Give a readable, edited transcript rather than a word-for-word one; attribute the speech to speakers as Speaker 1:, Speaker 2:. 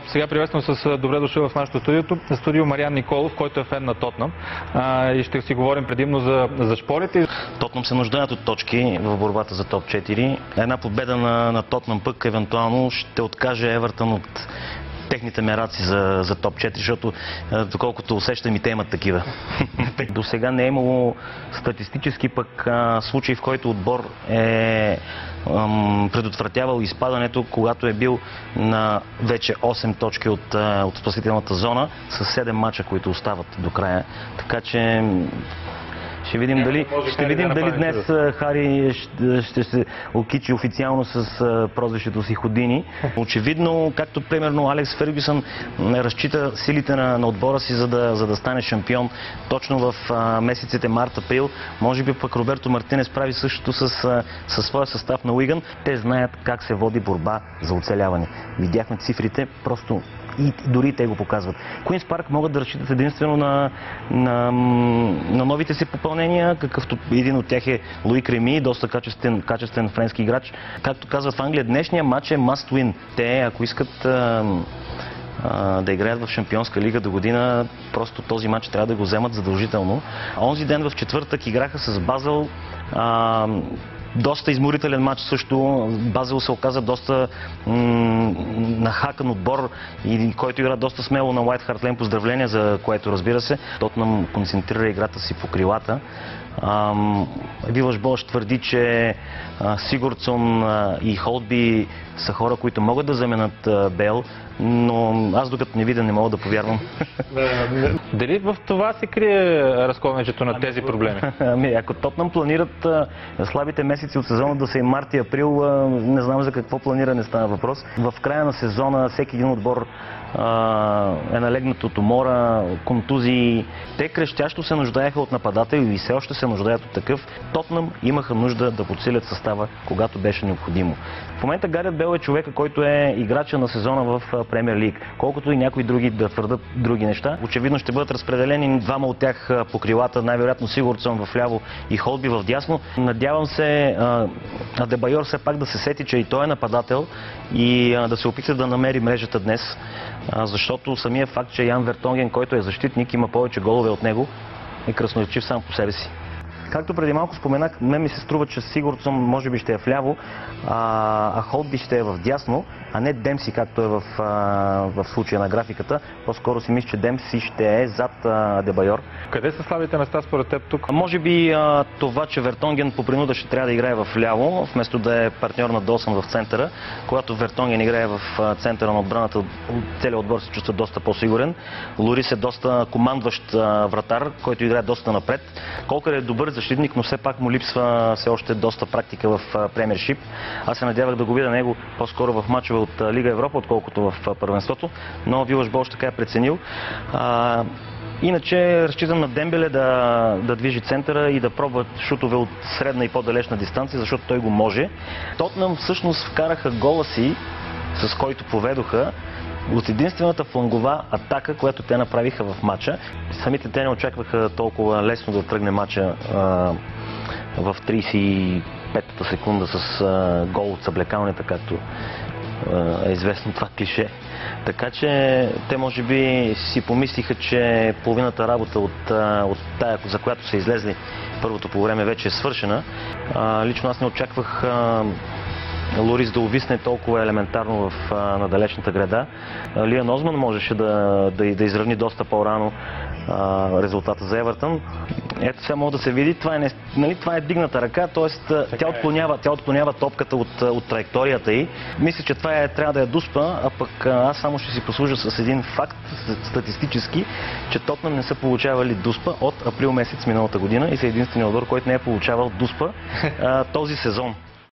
Speaker 1: Сега приветствам с добре дошъл в нашото студио Мариан Николов, който е фен на Тотнъм. И ще си говорим предимно за шпорите.
Speaker 2: Тотнъм се нуждаят от точки в борбата за топ 4. Една победа на Тотнъм пък евентуално ще откаже Евертън от техните мераци за топ 4, защото доколкото усещам и те имат такива. До сега не е имало статистически пък случай, в който отбор е предотвратявал изпадането, когато е бил на вече 8 точки от спасителната зона с 7 мача, които остават до края. Така че ще видим дали днес Хари ще се окичи официално с прозвището си Ходини. Очевидно, както примерно Алекс Фергюсън разчита силите на отбора си, за да стане шампион точно в месеците март-април. Може би пък Роберто Мартинес прави същото със своя състав на Уиган. Те знаят как се води борба за оцеляване. Видяхме цифрите, просто и дори те го показват. Куинс Парк могат да разчитат единствено на новите си попълнения, какъвто един от тях е Луи Креми, доста качествен френски играч. Както казват в Англия, днешния матч е must win. Те, ако искат да играят в Шампионска лига до година, просто този матч трябва да го вземат задължително. Онзи ден в четвъртък играха с Базел. Доста изморителен матч също. Базел се оказа доста нахакан отбор, който игра доста смело на Уайт Харт Лейн. Поздравления за което, разбира се. Тотнъм концентрира играта си по крилата. Вилаш Бош твърди, че Сигурдсон и Холдби са хора, които могат да заменят Бейл, но аз докато не видя, не мога да повярвам.
Speaker 1: Дали в това се крие разковничето на тези проблеми?
Speaker 2: Ако Тотнъм планират слабите месеци от сезона да са и март и април, не знам за какво планиране става въпрос. В края на сезона всеки един отбор е налегнат от умора, контузии. Те крещящо се нуждаеха от нападател и все още се нуждаят от такъв. Тотнъм имаха нужда да подсилят състава, когато беше необходимо. В момента Гарет Бейл е човека, който е играча на сезона в Премиер Лиг. Колкото и някои други да твърдат други неща. Очевидно ще бъдат разпределени двама от тях по крилата, най-вероятно Сигурдсон в ляво и Холдби в дясно. Надявам се Адебайор все пак да се сети, че и той е нападател и да се опита да намери мрежата днес. Защото самия факт, че Ян Вертонген, който е защитник, има повече голове от него, е красноречив сам по себе си. Както преди малко споменах, мен ми се струва, че Сигурдсон може би ще е вляво, а Холдби ще е в дясно, а не Демси, както е в случая на графиката. По-скоро си мисля, че Демси ще е зад Адебайор.
Speaker 1: Къде са слабите места според теб тук?
Speaker 2: Може би това, че Вертонген по принуда ще трябва да играе в ляво, вместо да е партньор на Долсън в центъра. Когато Вертонген играе в центъра на отбраната, целият отбор се чувства доста по-сигурен. Лорис е доста командващ вратар, който играе доста напред. Колко е добър защитник, но все пак му липсва все още доста практика в премиершип. Аз се надявах да го видя него по-скоро в мачове от Лига Европа, отколкото в първенството, но Вилаш Бош така е преценил. Иначе разчитам на Дембеле да движи центъра и да пробва шутове от средна и по-далечна дистанция, защото той го може. Тотнъм всъщност вкараха гола си, с който поведоха, от единствената флангова атака, която те направиха в матча. Самите те не очакваха толкова лесно да тръгне матча в 35-та секунда с гол от съблекалнята, както е известно това клише. Така че те може би си помислиха, че половината работа от тая, за която са излезли първото по време, вече е свършена. Лично аз не очаквах Лорис да увисне толкова елементарно на далечната града. Лиан Озман можеше да изравни доста по-рано резултата за Евертън. Ето сега може да се види, това е дигната ръка, т.е. тя отклонява топката от траекторията й. Мисля, че това трябва да я дуспа, а пък аз само ще си послужа с един факт статистически, че Тотнъм не са получавали дуспа от април месец миналата година и са единственият отбор, който не е получавал дуспа този сезон.